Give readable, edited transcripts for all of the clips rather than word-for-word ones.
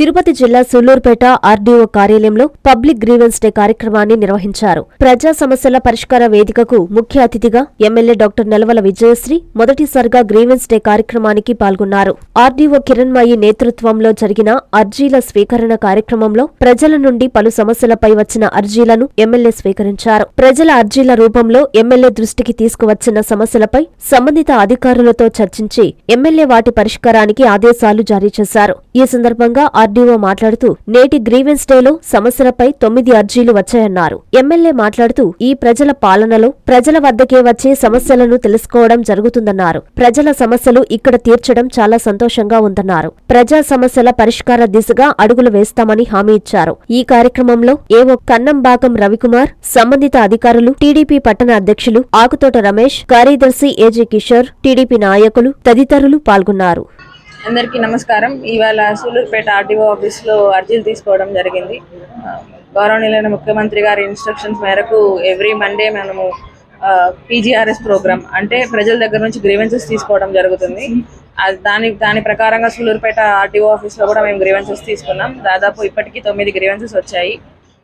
తిరుపతి జిల్లా సూళ్లూరుపేట ఆర్డీఓ కార్యాలయంలో public grievance day కార్యక్రమాన్ని నిర్వహించారు. ప్రజా సమస్యల పరిష్కార వేదికకు ముఖ్య అతిథిగా ఎమ్మెల్యే డాక్టర్ నెలవల విజయశ్రీ మొదటిసారిగా గ్రీవెన్స్ డే కార్యక్రమానికి పాల్గొన్నారు. ఆర్డీఓ కిరణ్మయి నేతృత్వంలో జరిగిన అర్జీల స్వీకరణ కార్యక్రమంలో ప్రజల నుండి పలు సమస్యలపై వచ్చిన అర్జీలను ఎమ్మెల్యే స్వీకరించారు. ప్రజల అర్జీల రూపంలో ఎమ్మెల్యే దృష్టికి తీసుకువచ్చిన సమస్యలపై సంబంధిత అధికారులతో చర్చించి ఎమ్మెల్యే వాటి పరిష్కారానికి ఆదేశాలు జారీ చేశారు. ఈ సందర్భంగా ఆర్డీఓ మాట్లాడుతూ నేటి గ్రీవెన్స్ డేలో సమస్యలపై 9 అర్జీలు వచ్చాయన్నారు. ఎమ్మెల్యే మాట్లాడుతూ ఈ ప్రజల పాలనలో ప్రజల వద్దకే వచ్చి సమస్యలను తెలుసుకోవడం జరుగుతుందన్నారు. ప్రజల సమస్యలు ఇక్కడ తీర్చడం చాలా సంతోషంగా ఉందన్నారు. ప్రజా సమస్యల పరిష్కార దిశగా అడుగులు వేస్తామని హామీ ఇచ్చారు. ఈ కార్యక్రమంలో ఏవో కన్నంబాకం రవికుమార్, సంబంధిత అధికారులు, టీడీపీ పట్టణ అధ్యక్షులు ఆకుతోట రమేష్, కార్యదర్శి ఏజీ కిషోర్, టీడీపీ నాయకులు తదితరులు పాల్గొన్నారు. అందరికీ నమస్కారం. ఇవాళ సూళ్లూరుపేట ఆర్డీఓ ఆఫీస్లో అర్జీలు తీసుకోవడం జరిగింది. గౌరవనీయులైన ముఖ్యమంత్రి గారి ఇన్స్ట్రక్షన్స్ మేరకు ఎవ్రీ మండే మనము పీజీఆర్ఎస్ ప్రోగ్రామ్ అంటే ప్రజల దగ్గర నుంచి గ్రీవెన్సెస్ తీసుకోవడం జరుగుతుంది. దాని ప్రకారంగా సూళ్లూరుపేట ఆర్డీఓ ఆఫీస్లో కూడా మేము గ్రీవెన్సెస్ తీసుకున్నాం. దాదాపు ఇప్పటికీ 9 గ్రీవెన్సెస్ వచ్చాయి.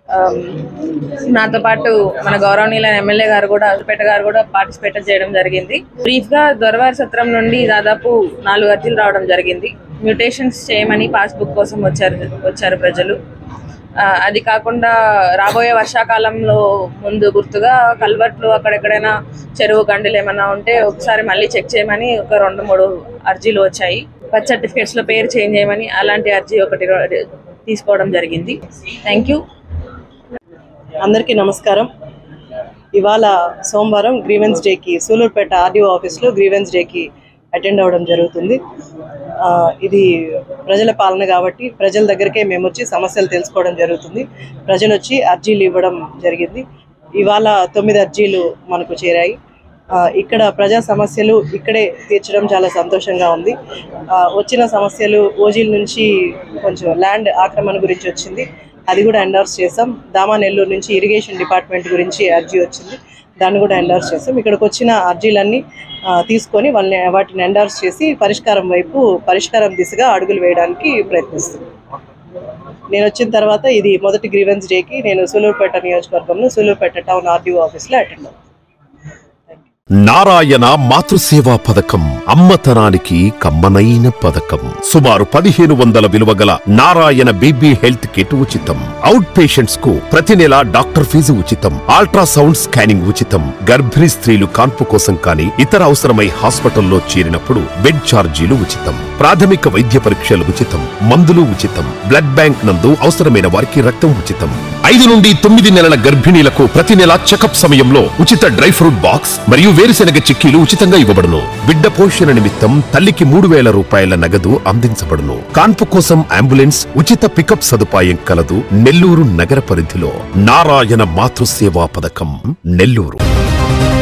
నాతో పాటు మన గౌరవనీయులైన ఎమ్మెల్యే గారు కూడా సూళ్లూరుపేట గారు కూడా పార్టిసిపేట్ చేయడం జరిగింది. బ్రీఫ్ గా దొరవారి సత్రం నుండి దాదాపు 4 అర్జీలు రావడం జరిగింది. మ్యూటేషన్స్ చేయమని పాస్బుక్ కోసం వచ్చారు ప్రజలు. అది కాకుండా రాబోయే వర్షాకాలంలో ముందు గుర్తుగా కల్వర్ట్లు అక్కడెక్కడైనా చెరువు గండిలు ఏమైనా ఉంటే ఒకసారి మళ్ళీ చెక్ చేయమని ఒక 2-3 అర్జీలు వచ్చాయి. బర్త్ సర్టిఫికేట్స్ లో పేరు చేంజ్ చేయమని అలాంటి అర్జీ ఒకటి తీసుకోవడం జరిగింది. Thank you. అందరికీ నమస్కారం. ఇవాళ సోమవారం గ్రీవెన్స్ డేకి సూళ్లూరుపేట ఆర్డీఓ ఆఫీస్లో గ్రీవెన్స్ డేకి అటెండ్ అవ్వడం జరుగుతుంది. ఇది ప్రజల పాలన కాబట్టి ప్రజల దగ్గరికే మేము వచ్చి సమస్యలు తెలుసుకోవడం జరుగుతుంది. ప్రజలు వచ్చి అర్జీలు ఇవ్వడం జరిగింది. ఇవాళ 9 అర్జీలు మనకు చేరాయి. ఇక్కడ ప్రజా సమస్యలు ఇక్కడే తీర్చడం చాలా సంతోషంగా ఉంది. వచ్చిన సమస్యలు ఓజీల నుంచి కొంచెం ల్యాండ్ ఆక్రమణ గురించి వచ్చింది, అది కూడా ఎండార్స్ చేసాం. దామానెల్లూరు నుంచి ఇరిగేషన్ డిపార్ట్మెంట్ గురించి అర్జీ వచ్చింది, దాన్ని కూడా ఎండార్స్ చేసాం. ఇక్కడికి వచ్చిన అర్జీలన్నీ తీసుకొని వాటిని ఎండార్స్ చేసి పరిష్కారం దిశగా అడుగులు వేయడానికి ప్రయత్నిస్తున్నాం. నేను వచ్చిన తర్వాత ఇది మొదటి గ్రీవెన్స్ డేకి నేను సూళ్లూరుపేట నియోజకవర్గంలో సూళ్లూరుపేట టౌన్ ఆర్డీఓ ఆఫీస్లో అటెండ్ అవుతాను. నారాయణ మాతృసేవా పథకం అమ్మతనానికి కమ్మనైన పథకం. సుమారు 1500 విలువ గల నారాయణ బేబీ హెల్త్ కిట్ ఉచితం. అవుట్ పేషెంట్స్ కు ప్రతి నెల డాక్టర్ ఫీజు ఉచితం. అల్ట్రాసౌండ్ స్కానింగ్ ఉచితం. గర్భిణీ స్త్రీలు కాన్పు కోసం కానీ ఇతర అవసరమై హాస్పిటల్లో చేరినప్పుడు బెడ్ ఛార్జీలు ఉచితం. ప్రాథమిక వైద్య పరీక్షలు ఉచితం. మందులు ఉచితం. బ్లడ్ బ్యాంక్ నందు అవసరమైన వారికి రక్తం ఉచితం. 5 నుండి 9 నెలల గర్భిణీలకు ప్రతి నెల చెకప్ సమయంలో ఉచిత డ్రై ఫ్రూట్ బాక్స్ మరియు వేరుశెనగ చిక్కీలు ఉచితంగా ఇవ్వబడును. బిడ్డ పోషణ నిమిత్తం తల్లికి 3000 రూపాయల నగదు అందించబడును. కాన్పు కోసం అంబులెన్స్ ఉచిత పికప్ సదుపాయం కలదు. నెల్లూరు నగర పరిధిలో నారాయణ మాతృసేవా పథకం, నెల్లూరు.